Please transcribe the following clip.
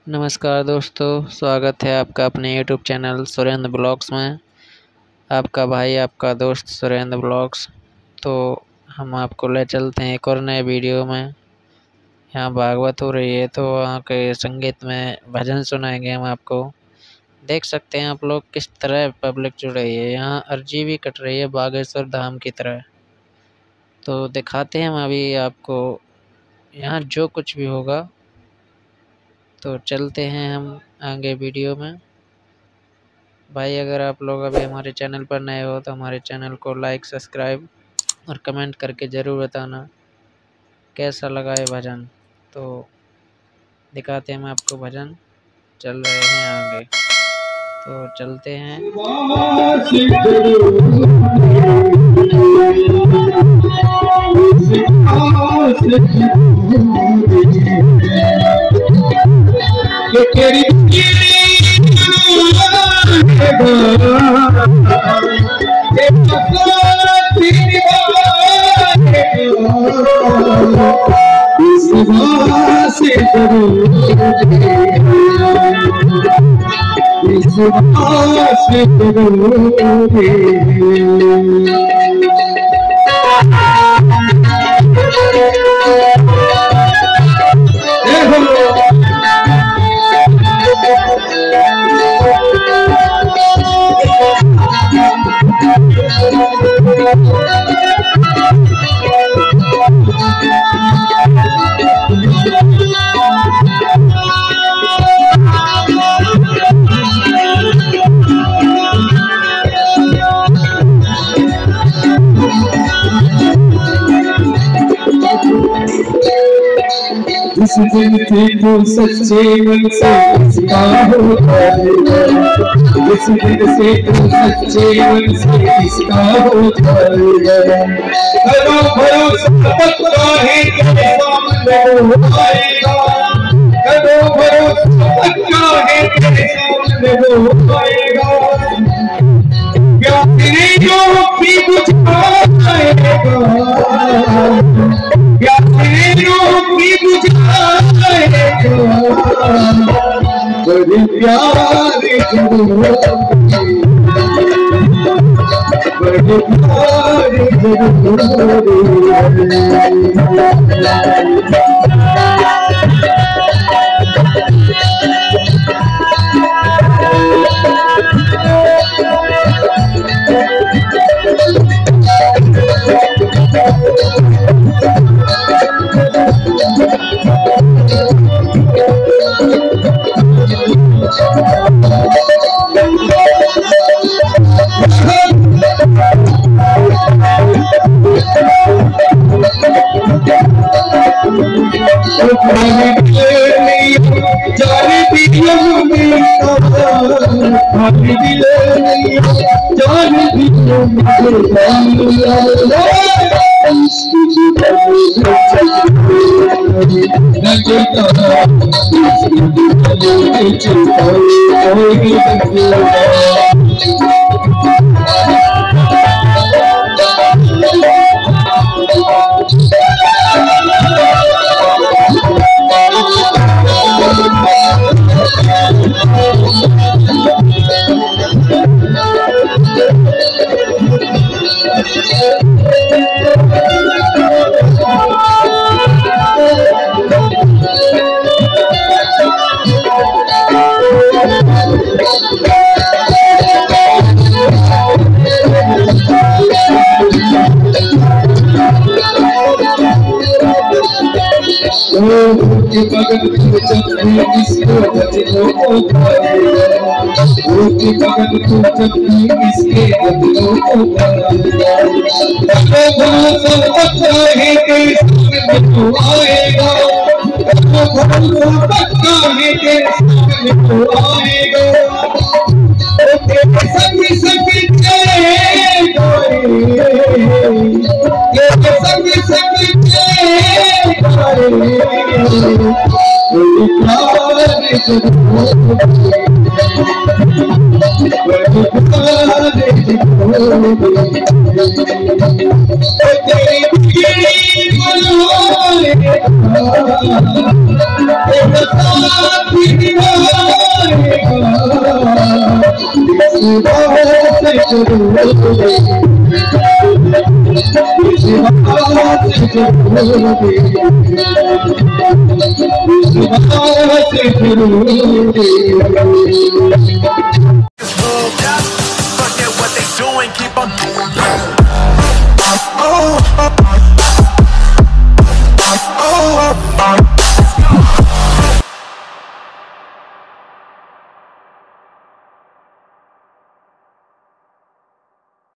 नमस्कार दोस्तों, स्वागत है आपका अपने यूट्यूब चैनल सुरेंद्र ब्लॉग्स में। आपका भाई, आपका दोस्त सुरेंद्र ब्लॉग्स। तो हम आपको ले चलते हैं एक और नए वीडियो में। यहाँ भागवत हो रही है, तो वहाँ के संगीत में भजन सुनाएंगे हम आपको। देख सकते हैं आप लोग किस तरह पब्लिक जुड़ रही है। यहाँ अर्जी भी कट रही है बागेश्वर धाम की तरह। तो दिखाते हैं हम अभी आपको यहाँ जो कुछ भी होगा। तो चलते हैं हम आगे वीडियो में। भाई, अगर आप लोग अभी हमारे चैनल पर नए हो तो हमारे चैनल को लाइक, सब्सक्राइब और कमेंट करके ज़रूर बताना कैसा लगा ये भजन। तो दिखाते हैं हम आपको भजन। चल रहे हैं आगे, तो चलते हैं। जिस दिन थे तो सच्चे मन से इसका होता है, जिस दिन से तो सच्चे मन से इसका होता है। करो भरोसा पक्का है तेरे सामने वो आएगा, करो भरोसा पक्का है तेरे सामने वो आएगा। प्यार जो भी बुझाएगा, प्यार जो भी बुझाएगा, बड़े प्यार जरूर, बड़े प्यार जरूर। Thank you. Oh,